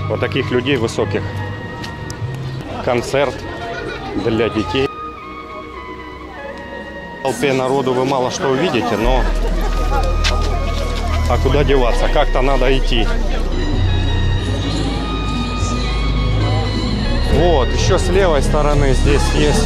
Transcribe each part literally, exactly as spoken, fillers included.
Вот таких людей высоких. Концерт для детей. В толпе народу вы мало что увидите, но а куда деваться? Как-то надо идти. Вот, еще с левой стороны здесь есть.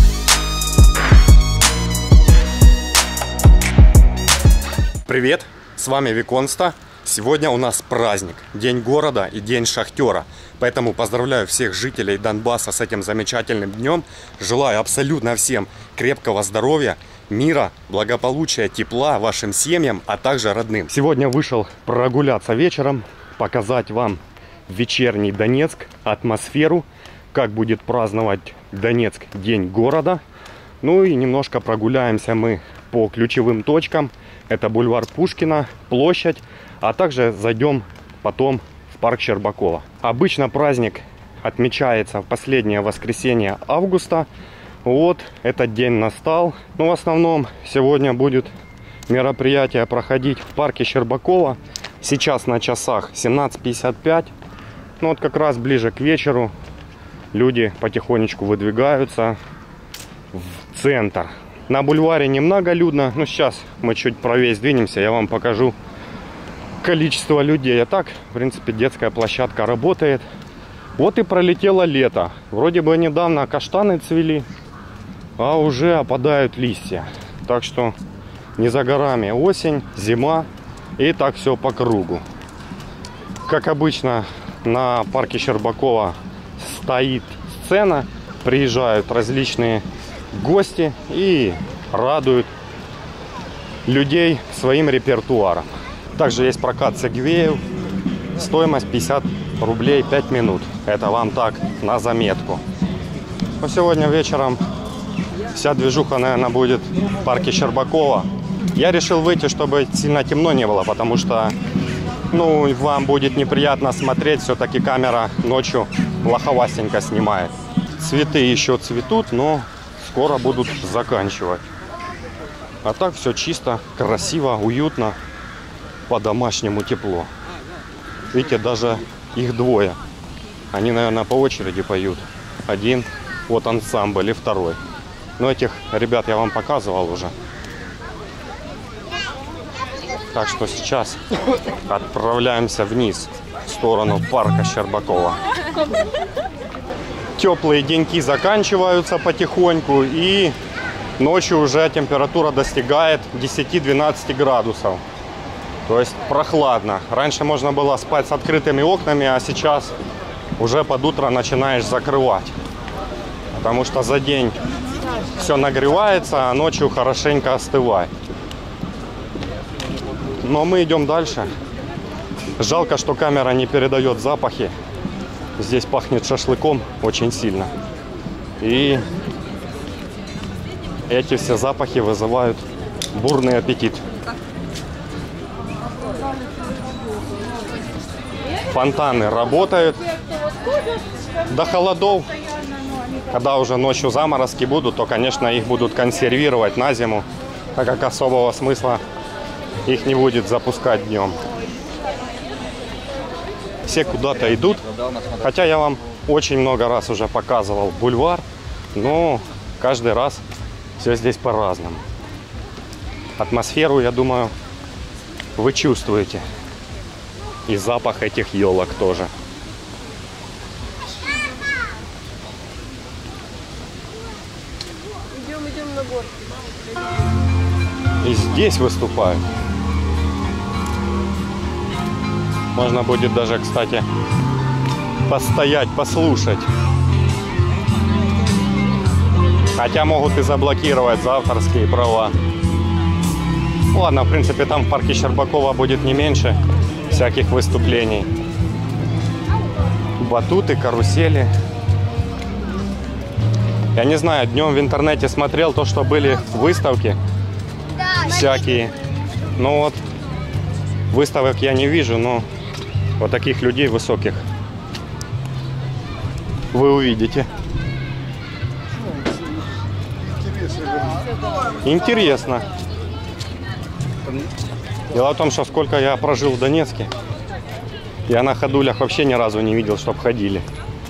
Привет, с вами Виконста. Сегодня у нас праздник, День города и День шахтера. Поэтому поздравляю всех жителей Донбасса с этим замечательным днем. Желаю абсолютно всем крепкого здоровья, мира, благополучия, тепла вашим семьям, а также родным. Сегодня вышел прогуляться вечером, показать вам вечерний Донецк, атмосферу, как будет праздновать Донецк День города. Ну и немножко прогуляемся мы по ключевым точкам. Это бульвар Пушкина, площадь, а также зайдем потом в парк Щербакова. Обычно праздник отмечается в последнее воскресенье августа. Вот этот день настал. Но в основном сегодня будет мероприятие проходить в парке Щербакова. Сейчас на часах семнадцать пятьдесят пять. Ну вот как раз ближе к вечеру люди потихонечку выдвигаются в центр. На бульваре немного людно, но сейчас мы чуть правее сдвинемся, я вам покажу количество людей. А так, в принципе, детская площадка работает. Вот и пролетело лето. Вроде бы недавно каштаны цвели, а уже опадают листья. Так что не за горами осень, зима и так все по кругу. Как обычно, на парке Щербакова стоит сцена, приезжают различные гости и радуют людей своим репертуаром. Также есть прокат сегвеев. Стоимость пятьдесят рублей пять минут. Это вам так на заметку. Но сегодня вечером вся движуха, наверное, будет в парке Щербакова. Я решил выйти, чтобы сильно темно не было, потому что ну, вам будет неприятно смотреть. Все-таки камера ночью плоховастенько снимает. Цветы еще цветут, но скоро будут заканчивать. А так все чисто, красиво, уютно, по-домашнему тепло. Видите, даже их двое. Они, наверное, по очереди поют. Один, вот ансамбль, и второй. Но этих ребят я вам показывал уже. Так что сейчас отправляемся вниз, в сторону парка Щербакова. Теплые деньки заканчиваются потихоньку, и ночью уже температура достигает десяти-двенадцати градусов. То есть прохладно. Раньше можно было спать с открытыми окнами, а сейчас уже под утро начинаешь закрывать. Потому что за день все нагревается, а ночью хорошенько остывает. Но мы идем дальше. Жалко, что камера не передает запахи. Здесь пахнет шашлыком очень сильно. И эти все запахи вызывают бурный аппетит. Фонтаны работают. До холодов, когда уже ночью заморозки будут, то, конечно, их будут консервировать на зиму, так как особого смысла их не будет запускать днем. Все куда-то идут, хотя я вам очень много раз уже показывал бульвар, но каждый раз все здесь по-разному. Атмосферу, я думаю, вы чувствуете. И запах этих елок тоже. Идем, идем на горку. И здесь выступают. Можно будет даже, кстати, постоять, послушать. Хотя могут и заблокировать за авторские права. Ладно, в принципе, там в парке Щербакова будет не меньше всяких выступлений. Батуты, карусели. Я не знаю, днем в интернете смотрел то, что были выставки всякие. Ну вот, выставок я не вижу, но вот таких людей высоких вы увидите. Интересно. Дело в том, что сколько я прожил в Донецке, Я на ходулях вообще ни разу не видел, чтоб ходили.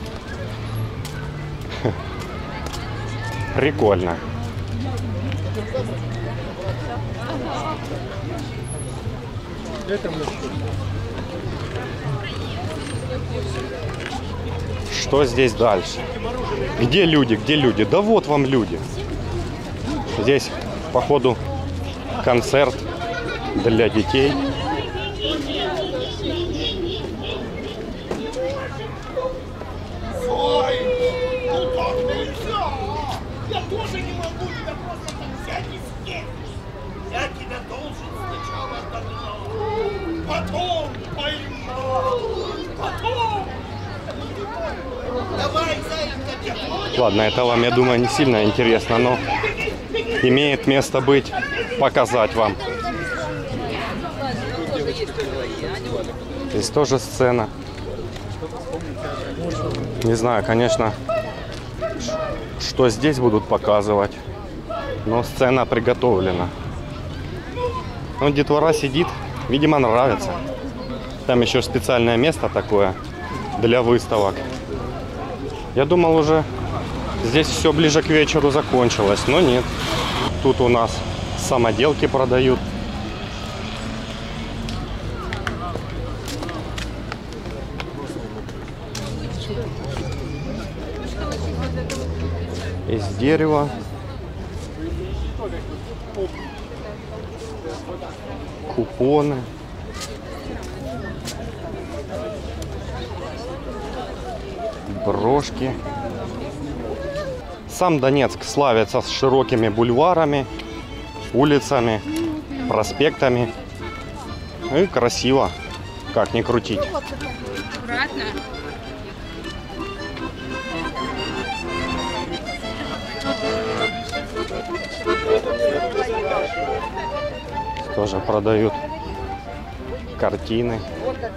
Прикольно. Что здесь дальше? Где люди? Где люди? Да вот вам люди. Здесь, походу, концерт для детей. Я тоже не могу тебя просто так взять и съесть. Я тебя должен сначала догнать, потом поймал, потом. Давай, зайка. Ладно, это вам, я думаю, не сильно интересно, но имеет место быть, показать вам. Здесь тоже сцена. Не знаю, конечно, что здесь будут показывать, но сцена приготовлена. Ну, детвора сидит, видимо, нравится. Там еще специальное место такое для выставок. Я думал, уже здесь все ближе к вечеру закончилось, но нет. Тут у нас самоделки продают. Из дерева. Купоны. Брошки. Сам Донецк славится с широкими бульварами, улицами, проспектами. И красиво, как ни крутить. Аккуратно. Тоже продают картины.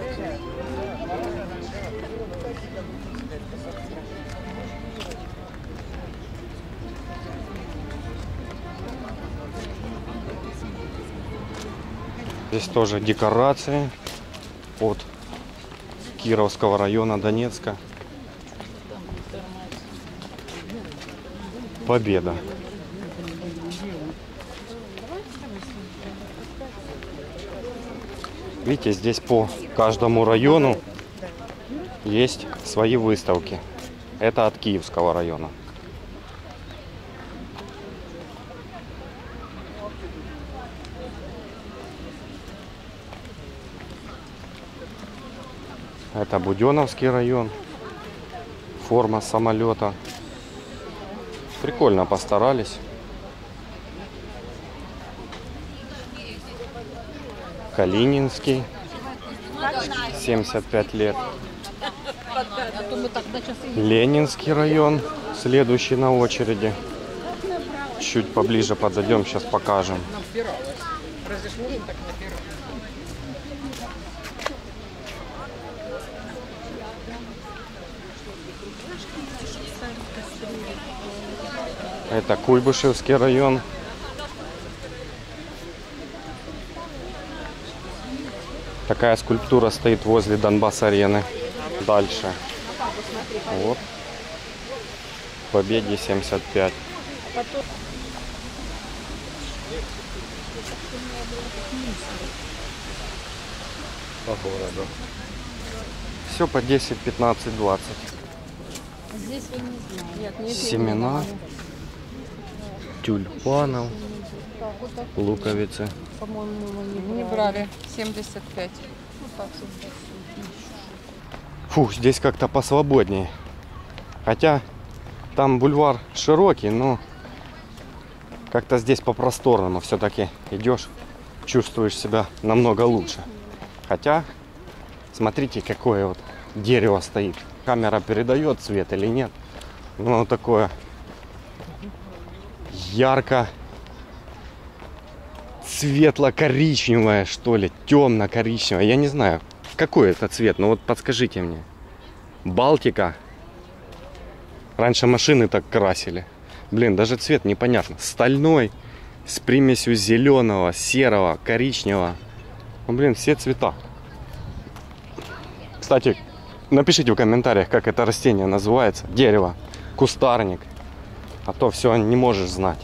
Здесь тоже декорации от Кировского района Донецка. Победа. Видите, здесь по каждому району есть свои выставки. Это от Киевского района. Это Буденновский район. Форма самолета. Прикольно постарались. Калининский. семьдесят пять лет. Ленинский район. Следующий на очереди. Чуть поближе подойдем, сейчас покажем. Это Куйбышевский район. Такая скульптура стоит возле Донбасс-арены. Дальше. Вот. Победе семьдесят пять. По городу. Все по десять, пятнадцать, двадцать. Здесь я не знаю. Нет, нет, Семена. Тюльпанов. Луковицы. По-моему, мы не брали. семьдесят пять. Фух, здесь как-то посвободнее. Хотя там бульвар широкий, но как-то здесь по-просторному все-таки идешь, чувствуешь себя намного лучше. Хотя, смотрите, какое вот дерево стоит. Камера передает цвет или нет. Ну, оно такое ярко светло-коричневое, что ли, темно-коричневое. Я не знаю, какой это цвет, но вот подскажите мне. Балтика. Раньше машины так красили. Блин, даже цвет непонятно. Стальной, с примесью зеленого, серого, коричневого. Ну, блин, все цвета. Кстати, напишите в комментариях, как это растение называется. Дерево, кустарник. А то все не можешь знать.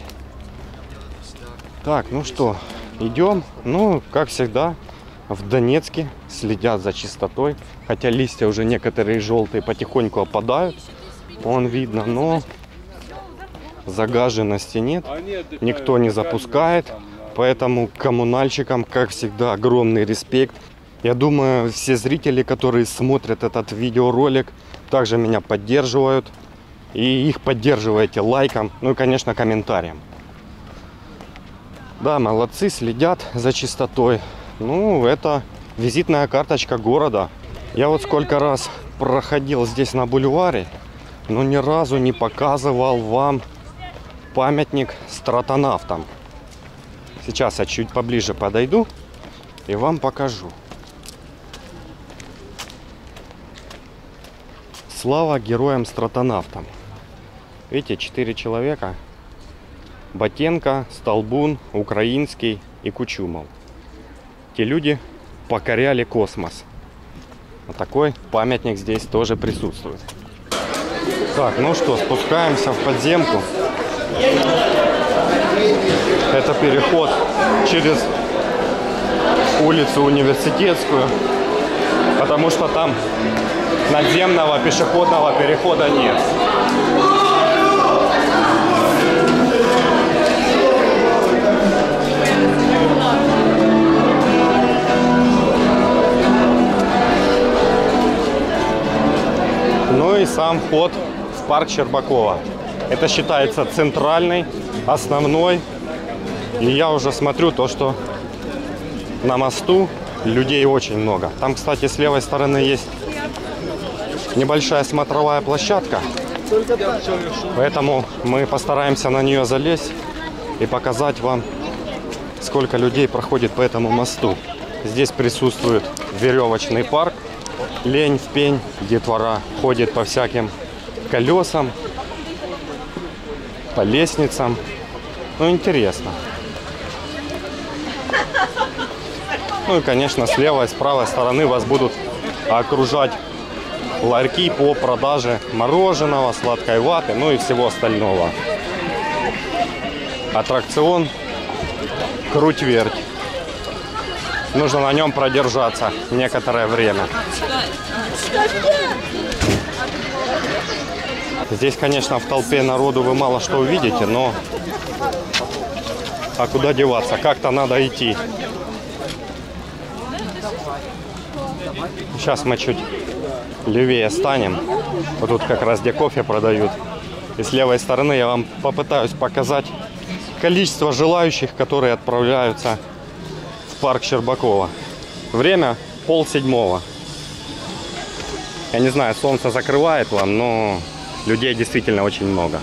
Так, ну что, идем. Ну, как всегда, в Донецке следят за чистотой. Хотя листья уже некоторые желтые потихоньку опадают. Вон видно, но загаженности нет. Никто не запускает. Поэтому коммунальщикам, как всегда, огромный респект. Я думаю, все зрители, которые смотрят этот видеоролик, также меня поддерживают. И их поддерживаете лайком, ну и, конечно, комментарием. Да, молодцы, следят за чистотой. Ну, это визитная карточка города. Я вот сколько раз проходил здесь на бульваре, но ни разу не показывал вам памятник стратонавтам. Сейчас я чуть поближе подойду и вам покажу. Слава героям-стратонавтам. Видите, четыре человека. Ботенко, Столбун, Украинский и Кучумов. Те люди покоряли космос. Вот такой памятник здесь тоже присутствует. Так, ну что, спускаемся в подземку. Это переход через улицу Университетскую. Потому что там надземного пешеходного перехода нет. Ну и сам вход в парк Щербакова. Это считается центральный, основной. И я уже смотрю то, что на мосту людей очень много. Там, кстати, с левой стороны есть небольшая смотровая площадка. Поэтому мы постараемся на нее залезть и показать вам, сколько людей проходит по этому мосту. Здесь присутствует веревочный парк. Лень в пень, детвора ходит по всяким колесам, по лестницам. Ну, интересно. Ну и, конечно, с левой и с правой стороны вас будут окружать ларьки по продаже мороженого, сладкой ваты, ну и всего остального. Аттракцион «Круть-верть». Нужно на нем продержаться некоторое время. Здесь, конечно, в толпе народу вы мало что увидите, но а куда деваться? Как-то надо идти. Сейчас мы чуть левее станем. Вот тут как раз где кофе продают. И с левой стороны я вам попытаюсь показать количество желающих, которые отправляются в парк Щербакова. Время полседьмого. Я не знаю, солнце закрывает вам, но людей действительно очень много.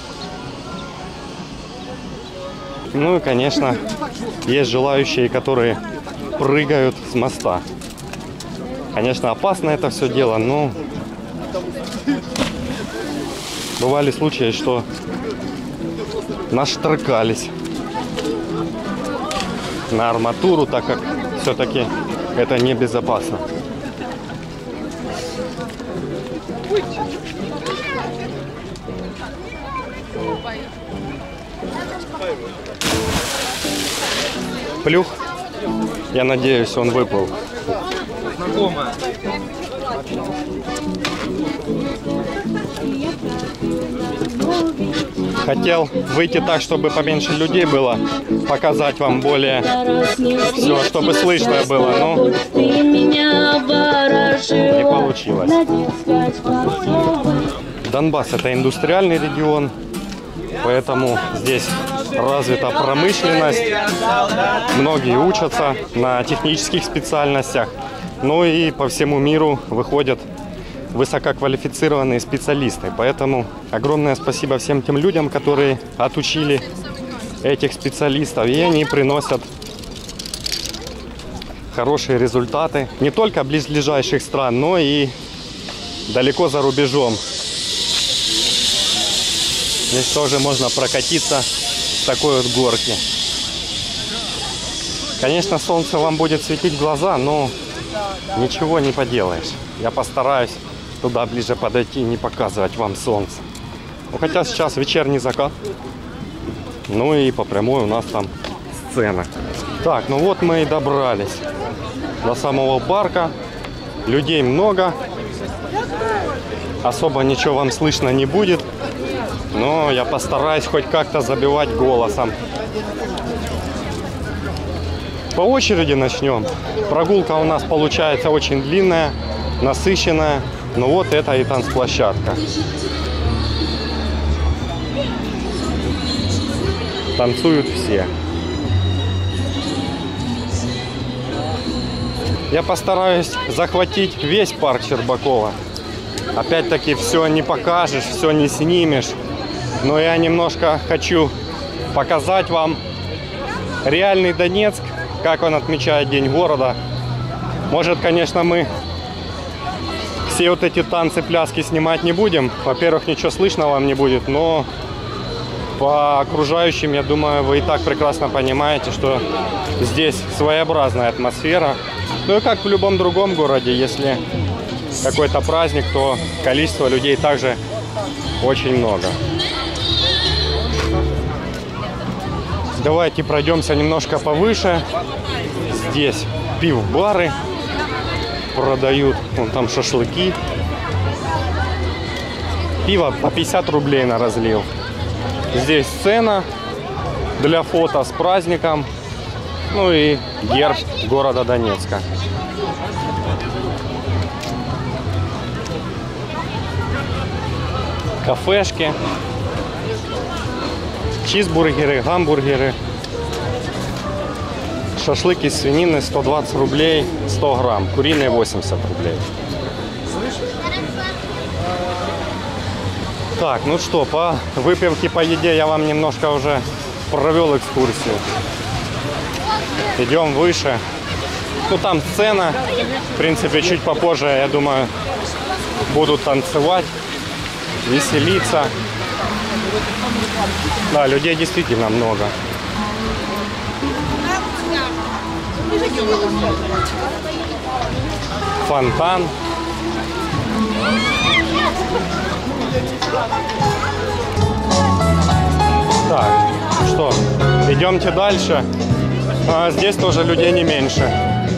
Ну и, конечно, есть желающие, которые прыгают с моста. Конечно, опасно это все дело, но бывали случаи, что наштрыкались на арматуру, так как все-таки это небезопасно. Плюх. Я надеюсь, он выпал. Знакомая. Хотел выйти так, чтобы поменьше людей было, показать вам более все, чтобы слышно было, но не получилось. Донбасс — это индустриальный регион, поэтому здесь развита промышленность, многие учатся на технических специальностях, ну и по всему миру выходят высококвалифицированные специалисты. Поэтому огромное спасибо всем тем людям, которые отучили этих специалистов, и они приносят хорошие результаты не только близлежащих стран, но и далеко за рубежом. Здесь тоже можно прокатиться с такой вот горки. Конечно, солнце вам будет светить в глаза, но ничего не поделаешь. Я постараюсь туда ближе подойти и не показывать вам солнце. Ну, хотя сейчас вечерний закат. Ну и по прямой у нас там сцена. Так, ну вот мы и добрались до самого парка. Людей много. Особо ничего вам слышно не будет. Но я постараюсь хоть как-то забивать голосом. По очереди начнем. Прогулка у нас получается очень длинная, насыщенная. Ну вот это и танцплощадка. Танцуют все. Я постараюсь захватить весь парк Щербакова. Опять-таки все не покажешь, все не снимешь. Но я немножко хочу показать вам реальный Донецк, как он отмечает День города. Может, конечно, мы все вот эти танцы, пляски снимать не будем. Во-первых, ничего слышно вам не будет, но по окружающим, я думаю, вы и так прекрасно понимаете, что здесь своеобразная атмосфера. Ну и как в любом другом городе, если какой-то праздник, то количество людей также очень много. Давайте пройдемся немножко повыше. Здесь пив-бары продают. Вон там шашлыки. Пиво по пятьдесят рублей на разлив. Здесь сцена для фото с праздником. Ну и герб города Донецка. Кафешки. Чизбургеры, гамбургеры. Шашлык из свинины сто двадцать рублей, сто грамм. Куриные восемьдесят рублей. Так, ну что, по выпивке, по еде я вам немножко уже провел экскурсию. Идем выше. Ну там сцена. В принципе, чуть попозже, я думаю, будут танцевать, веселиться. Да, людей действительно много. Фонтан. Так, что, идемте дальше. А здесь тоже людей не меньше.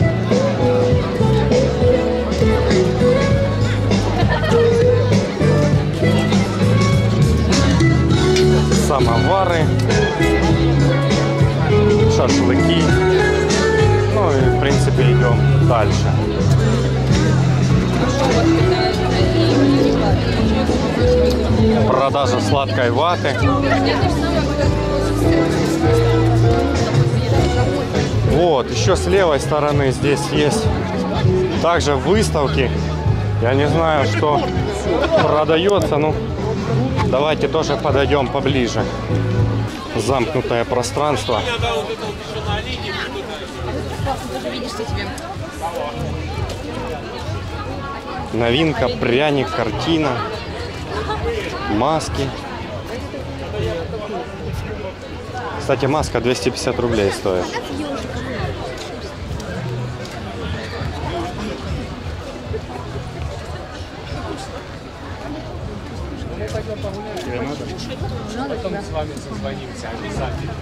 Самовары, шашлыки. Ну и в принципе идем дальше. Продажа сладкой ваты. Вот, еще с левой стороны здесь есть также выставки. Я не знаю, что продается, ну давайте тоже подойдем поближе. Замкнутое пространство. Новинка, пряник, картина, маски. Кстати, маска двести пятьдесят рублей стоит. Потом с вами созвонимся обязательно.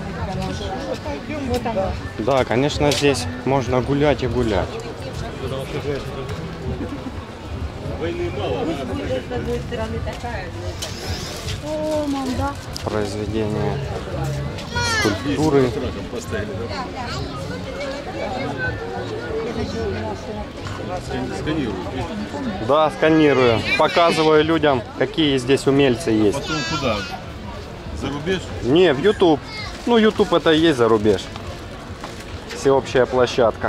Да, конечно, здесь можно гулять и гулять. Произведение скульптуры. Да, сканирую. Показываю людям, какие здесь умельцы есть. Потом куда? За рубеж? Не, в YouTube. Ну, YouTube это и есть за рубеж. Всеобщая площадка.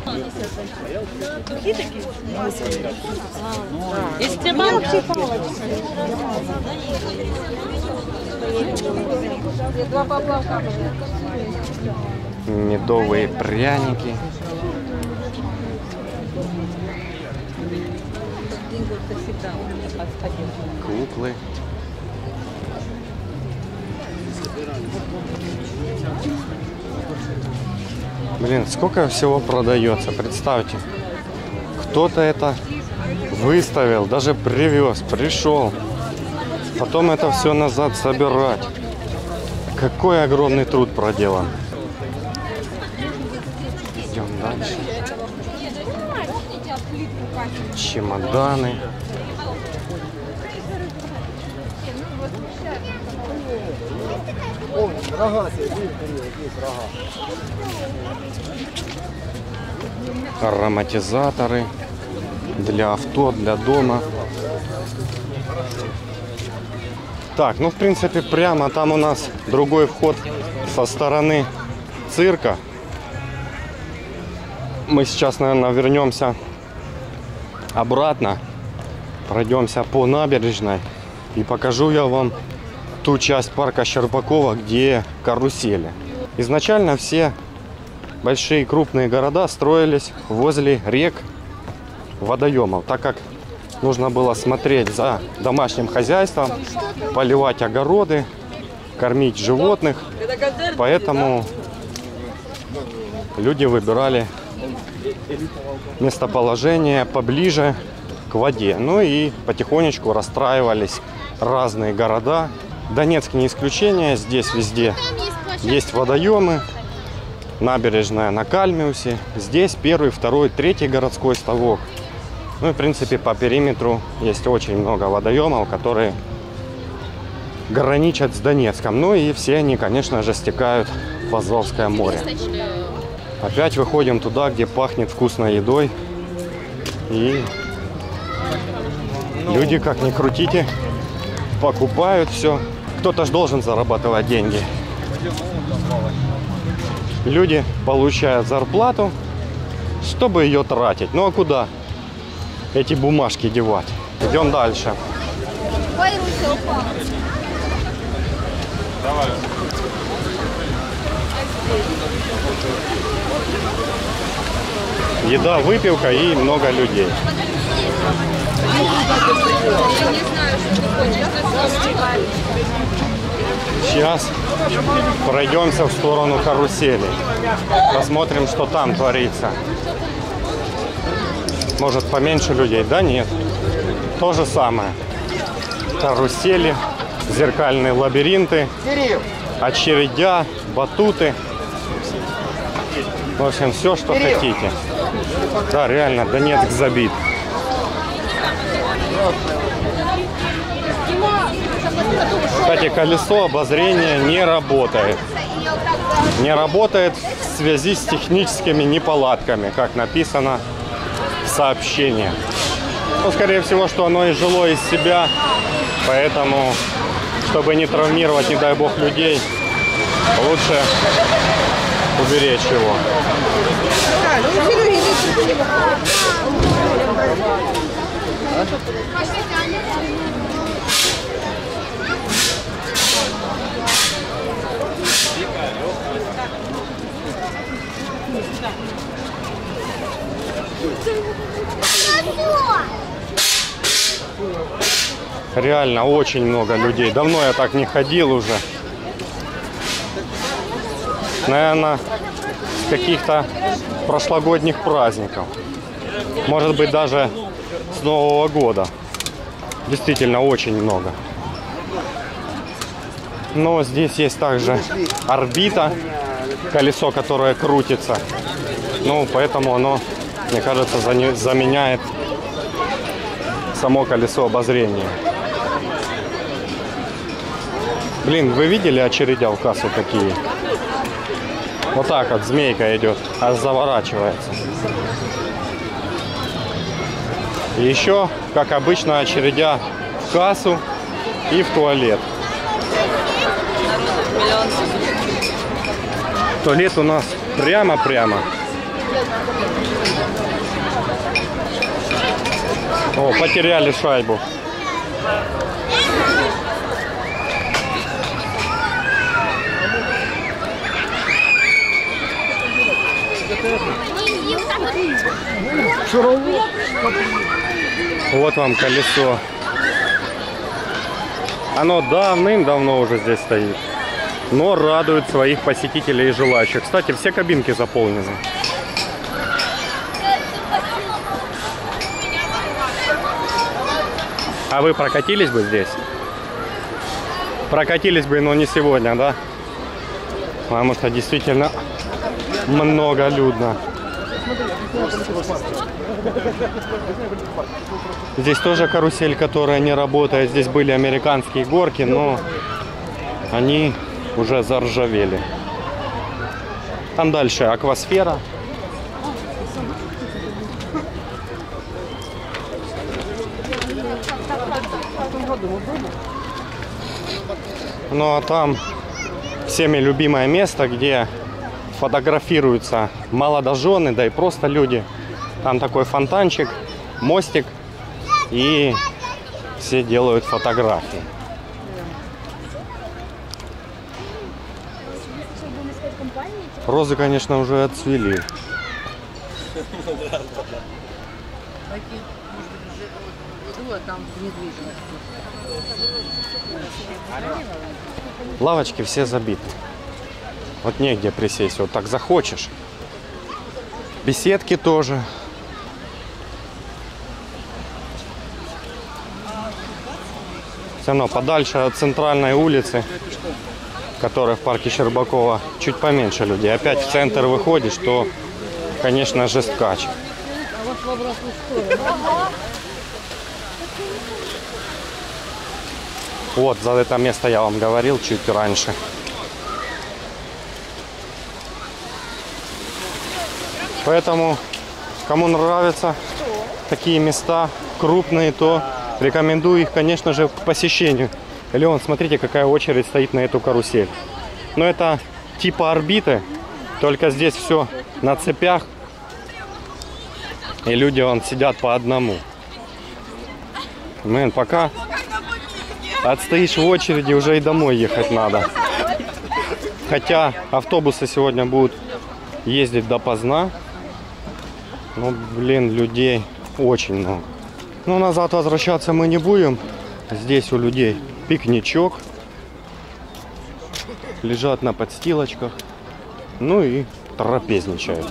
Медовые пряники. Куклы. Блин, сколько всего продается, представьте. Кто-то это выставил, даже привез, пришел. Потом это все назад собирать. Какой огромный труд проделан. Идем дальше. Чемоданы. Ароматизаторы для авто, для дома. Так, ну в принципе прямо там у нас другой вход со стороны цирка. Мы сейчас, наверное, вернемся обратно, пройдемся по набережной и покажу я вам ту часть парка Щербакова, где карусели. Изначально все большие крупные города строились возле рек, водоемов, так как нужно было смотреть за домашним хозяйством, поливать огороды, кормить животных. Поэтому люди выбирали местоположение поближе к воде. Ну и потихонечку расстраивались разные города. Донецк не исключение. Здесь везде есть водоемы. Набережная на Кальмиусе. Здесь первый, второй, третий городской ставок. Ну и в принципе по периметру есть очень много водоемов, которые граничат с Донецком. Ну и все они, конечно же, стекают в Азовское море. Опять выходим туда, где пахнет вкусной едой. И люди, как ни крутите, покупают все. Кто-то же должен зарабатывать деньги. Люди получают зарплату, чтобы ее тратить. Ну а куда эти бумажки девать? Идем дальше. Давай. Еда, выпивка и много людей. Сейчас пройдемся в сторону карусели. Посмотрим, что там творится. Может, поменьше людей? Да нет. То же самое. Карусели, зеркальные лабиринты, очередя, батуты. В общем, все, что хотите. Да, реально, Донецк забит. Кстати, колесо обозрения не работает. Не работает в связи с техническими неполадками, как написано в сообщении. Ну, скорее всего, что оно изжило из себя, поэтому, чтобы не травмировать, не дай бог, людей, лучше уберечь его. Реально очень много людей. Давно я так не ходил уже. Наверное, с каких-то прошлогодних праздников. Может быть, даже с Нового года. Действительно, очень много. Но здесь есть также орбита, колесо, которое крутится. Ну, поэтому оно, мне кажется, заменяет само колесо обозрения. Блин, вы видели очередя в кассу какие? Вот так вот змейка идет, аж заворачивается. И еще, как обычно, очередя в кассу и в туалет. Туалет у нас прямо-прямо. О, потеряли шайбу. Вот вам колесо. Оно давным-давно уже здесь стоит, но радует своих посетителей и желающих. Кстати, все кабинки заполнены. А вы прокатились бы здесь? Прокатились бы, но не сегодня, да? Потому что действительно многолюдно. Здесь тоже карусель, которая не работает. Здесь были американские горки, но они уже заржавели. Там дальше аквасфера. Ну а там всеми любимое место, где фотографируются молодожены, да и просто люди. Там такой фонтанчик, мостик, и все делают фотографии. Розы, конечно, уже отцвели. Лавочки все забиты. Вот негде присесть, вот так захочешь. Беседки тоже. Все равно подальше от центральной улицы, которая в парке Щербакова, чуть поменьше людей. Опять в центр выходишь, то, конечно же, скач. Вот, за это место я вам говорил чуть раньше. Поэтому, кому нравятся такие места крупные, то рекомендую их, конечно же, к посещению. Леон, смотрите, какая очередь стоит на эту карусель. Но это типа орбиты, только здесь все на цепях. И люди вон сидят по одному. Мэн, пока отстоишь в очереди, уже и домой ехать надо. Хотя автобусы сегодня будут ездить допоздна. Ну, блин, людей очень много. Но назад возвращаться мы не будем. Здесь у людей пикничок. Лежат на подстилочках. Ну и трапезничают.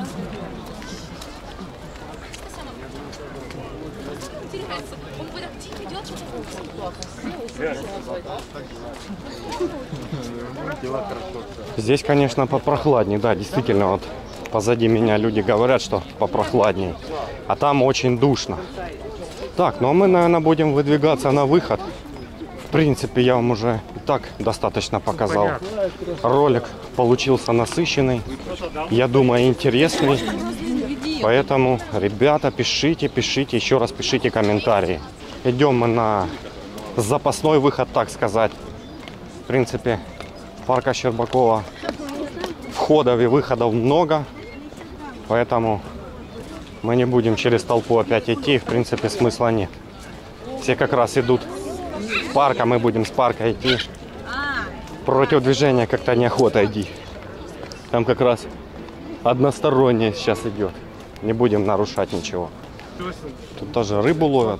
Здесь, конечно, попрохладнее. Да, действительно, вот позади меня люди говорят, что попрохладнее. А там очень душно. Так, ну а мы, наверное, будем выдвигаться на выход. В принципе, я вам уже и так достаточно показал. Ролик получился насыщенный. Я думаю, интересный. Поэтому, ребята, пишите, пишите, еще раз пишите комментарии. Идем мы на запасной выход, так сказать. В принципе, парка Щербакова входов и выходов много. Поэтому мы не будем через толпу опять идти. В принципе, смысла нет. Все как раз идут с парка, мы будем с парка идти. Против движения как-то неохота идти. Там как раз одностороннее сейчас идет. Не будем нарушать ничего. Тут тоже рыбу ловят.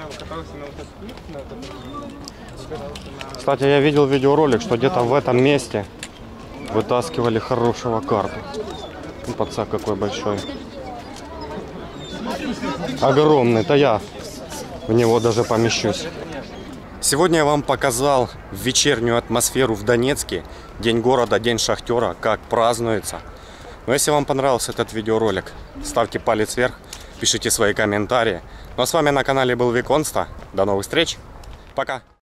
Кстати, я видел видеоролик, что где-то в этом месте вытаскивали хорошего карпа. Ну, пацак какой большой. Огромный. То я в него даже помещусь. Сегодня я вам показал вечернюю атмосферу в Донецке. День города, день шахтера, как празднуется. Но если вам понравился этот видеоролик, ставьте палец вверх, пишите свои комментарии. Ну а с вами на канале был Виконста. До новых встреч. Пока.